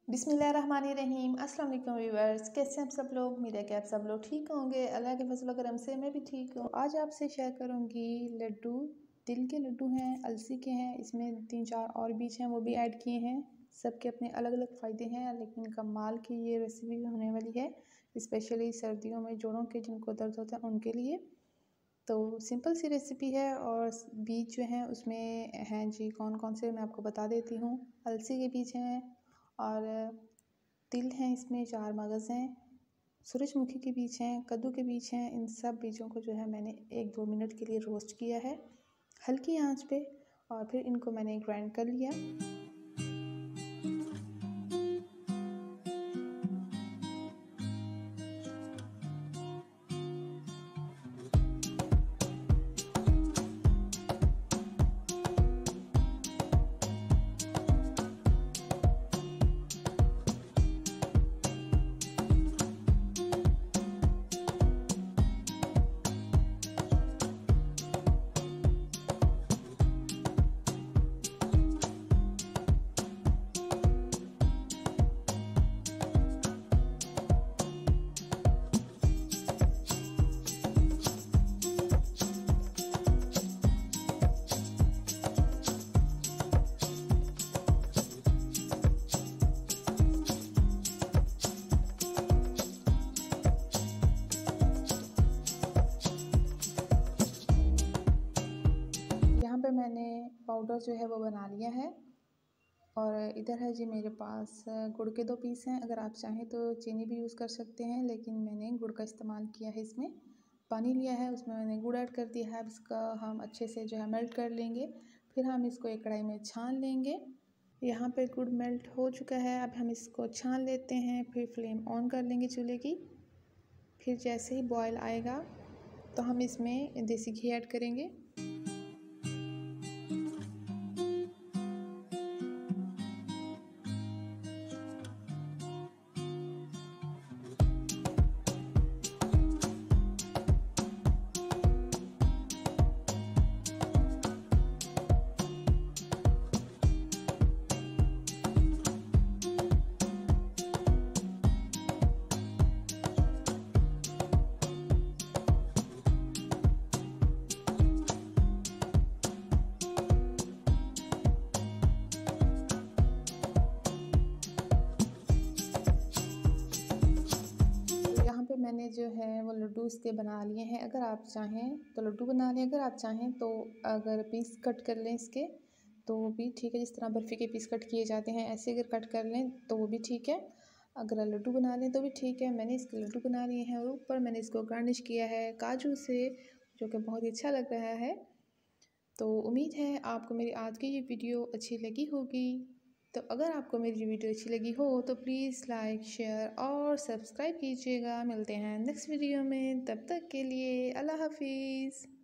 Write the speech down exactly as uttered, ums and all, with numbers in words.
बिस्मिल्लाहिर्रहमानिर्रहीम। अस्सलाम वालेकुम व्यूअर्स, कैसे हैं आप सब लोग। उम्मीद है कि आप सब लोग ठीक होंगे। अल्लाह के फजल करम से मैं भी ठीक हूँ। आज आपसे शेयर करूँगी लड्डू। तिल के लड्डू हैं, अलसी के हैं, इसमें तीन चार और बीज हैं वो भी ऐड किए हैं। सबके अपने अलग अलग फ़ायदे हैं, लेकिन कमाल की ये रेसिपी होने वाली है स्पेशली सर्दियों में जोड़ों के जिनको दर्द होता है उनके लिए। तो सिंपल सी रेसिपी है और बीज जो हैं उसमें हैं जी कौन कौन से मैं आपको बता देती हूँ। अलसी के बीज हैं और तिल हैं, इसमें चार मगज़ हैं, सूरजमुखी के बीज हैं, कद्दू के बीज हैं। इन सब बीजों को जो है मैंने एक दो मिनट के लिए रोस्ट किया है हल्की आंच पे और फिर इनको मैंने ग्राइंड कर लिया। यहाँ पे मैंने पाउडर जो है वो बना लिया है और इधर है जी मेरे पास गुड़ के दो पीस हैं। अगर आप चाहें तो चीनी भी यूज़ कर सकते हैं, लेकिन मैंने गुड़ का इस्तेमाल किया है। इसमें पानी लिया है, उसमें मैंने गुड़ ऐड कर दिया है। अब इसका हम अच्छे से जो है मेल्ट कर लेंगे, फिर हम इसको एक कढ़ाई में छान लेंगे। यहाँ पे गुड़ मेल्ट हो चुका है, अब हम इसको छान लेते हैं। फिर फ्लेम ऑन कर लेंगे चूल्हे की। फिर जैसे ही बॉयल आएगा तो हम इसमें देसी घी ऐड करेंगे। यहाँ पे मैंने जो है वो लड्डू इसके बना लिए हैं। अगर आप चाहें तो लड्डू बना लें, अगर आप चाहें तो अगर पीस कट कर लें इसके तो वो भी ठीक है। जिस तरह बर्फ़ी के पीस कट किए जाते हैं ऐसे अगर कट कर लें तो वो भी ठीक है। अगर लड्डू बना लें तो भी ठीक है। मैंने इसके लड्डू बना लिए हैं और ऊपर मैंने इसको गार्निश किया है काजू से, जो कि बहुत ही अच्छा लग रहा है। तो उम्मीद है आपको मेरी आज की ये वीडियो अच्छी लगी होगी। तो अगर आपको मेरी वीडियो अच्छी लगी हो तो प्लीज़ लाइक, शेयर और सब्सक्राइब कीजिएगा। मिलते हैं नेक्स्ट वीडियो में, तब तक के लिए अल्लाह हाफिज़।